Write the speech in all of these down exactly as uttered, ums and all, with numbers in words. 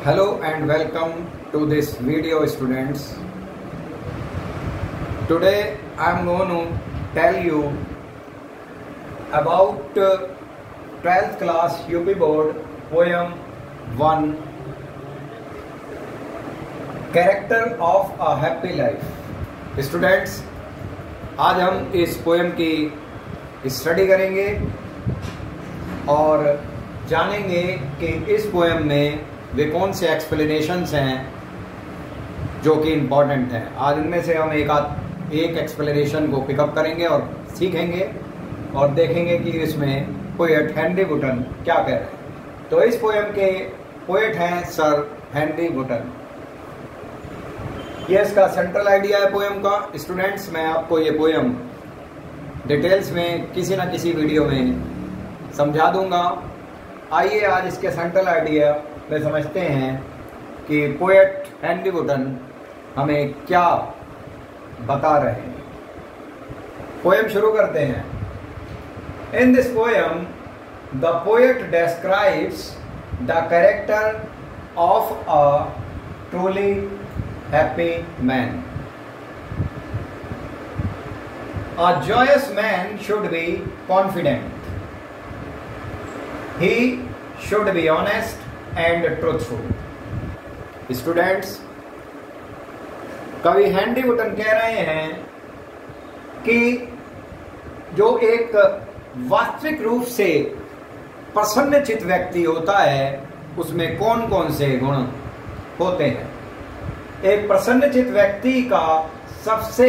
Hello and welcome to this video, students. Today I am going to tell you about uh, twelfth class U P board poem one, Character of a Happy Life. Students, आज हम इस poem की study करेंगे और जानेंगे कि इस poem में वे कौन से एक्सप्लेनेशंस हैं जो कि इम्पॉर्टेंट हैं। आज इनमें से हम एक आध एक एक्सप्लेनेशन को पिकअप करेंगे और सीखेंगे और देखेंगे कि इसमें पोएट हेनरी वुटन क्या कह रहे हैं। तो इस पोएम के पोएट हैं सर हेनरी वुटन। ये इसका सेंट्रल आइडिया है पोएम का। स्टूडेंट्स, मैं आपको ये पोएम डिटेल्स में किसी ना किसी वीडियो में समझा दूंगा। आइए आज इसके सेंट्रल आइडिया में समझते हैं कि पोएट हेनरी वुटन हमें क्या बता रहे हैं। पोएम शुरू करते हैं। In this poem the poet describes the character of a truly happy man. A joyous man should be confident. He should be honest and truthful. Students, कवि हेनरी वुटन कह रहे हैं कि जो एक वास्तविक रूप से प्रसन्नचित्त व्यक्ति होता है उसमें कौन कौन से गुण होते हैं। एक प्रसन्नचित्त व्यक्ति का सबसे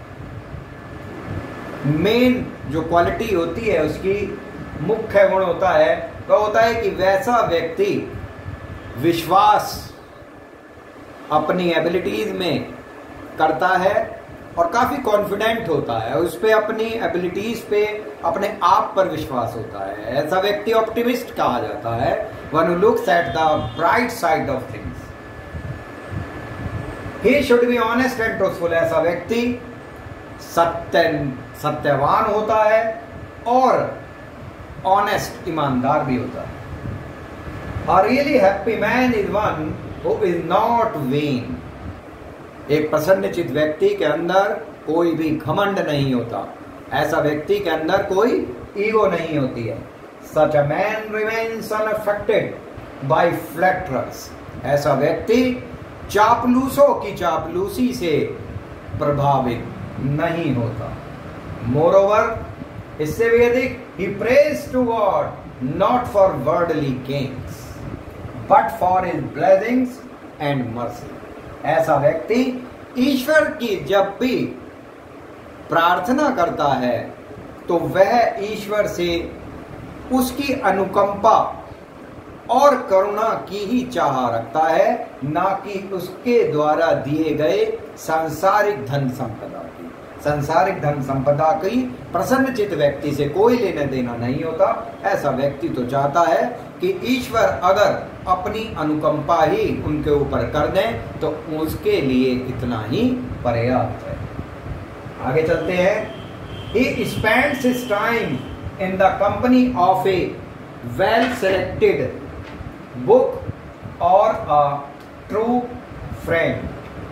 मेन जो क्वालिटी होती है, उसकी मुख्य गुण होता है वह होता है कि वैसा व्यक्ति विश्वास अपनी एबिलिटीज में करता है और काफी कॉन्फिडेंट होता है। उस पे अपनी एबिलिटीज पे, अपने आप पर विश्वास होता है। ऐसा व्यक्ति ऑप्टिमिस्ट कहा जाता है। One who looks at the bright side of things. He should be honest and truthful. ऐसा व्यक्ति सत्य सत्यवान होता है और ऑनेस्ट ईमानदार भी होता है। A really happy man is one who is not vain. एक प्रसन्नचित्त व्यक्ति के अंदर कोई भी घमंड नहीं होता। ऐसा व्यक्ति के अंदर कोई ईगो नहीं होती है। Such a man remains unaffected by flatterers. ऐसा व्यक्ति चापलूसों की चापलूसी से प्रभावित नहीं होता। Moreover, इससे भी अधिक he prays to God not for worldly gains but for his blessings and mercy. ऐसा व्यक्ति ईश्वर की जब भी प्रार्थना करता है तो वह ईश्वर से उसकी अनुकंपा और करुणा की ही चाह रखता है, ना कि उसके द्वारा दिए गए सांसारिक धन संपदा की। सांसारिक धन संपदा की प्रसन्नचित्त व्यक्ति से कोई लेना देना नहीं होता। ऐसा व्यक्ति तो चाहता है कि ईश्वर अगर अपनी अनुकंपा ही उनके ऊपर कर दें तो उसके लिए इतना ही पर्याप्त है। आगे चलते हैं। He spends his time in the company of a well-selected book or a true friend.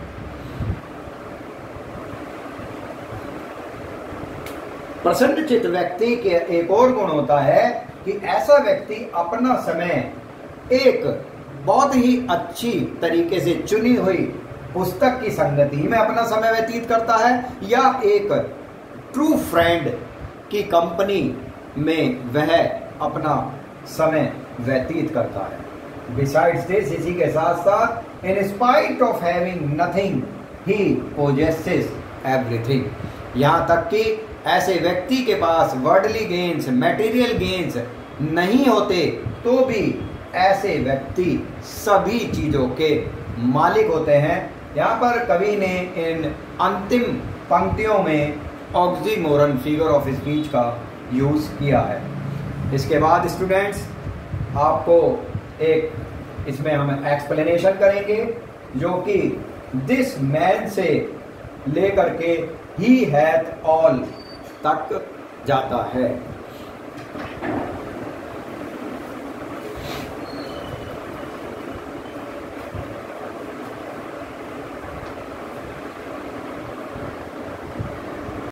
प्रसन्नचित्त व्यक्ति के एक और गुण होता है कि ऐसा व्यक्ति अपना समय एक बहुत ही अच्छी तरीके से चुनी हुई पुस्तक की संगति में अपना समय व्यतीत करता है या एक ट्रू फ्रेंड की कंपनी में वह अपना समय व्यतीत करता है। बिसाइड्स दिस, इसी के साथ साथ, in spite of having nothing he possesses everything. यहाँ तक कि ऐसे व्यक्ति के पास वर्ल्डली गेन्स, मटेरियल गेन्स नहीं होते तो भी ऐसे व्यक्ति सभी चीजों के मालिक होते हैं। यहाँ पर कवि ने इन अंतिम पंक्तियों में ऑक्सीमोरन फिगर ऑफ स्पीच का यूज किया है। इसके बाद स्टूडेंट्स आपको एक इसमें हम एक्सप्लेनेशन करेंगे जो कि दिस मैन से लेकर के ही हैथ ऑल तक जाता है।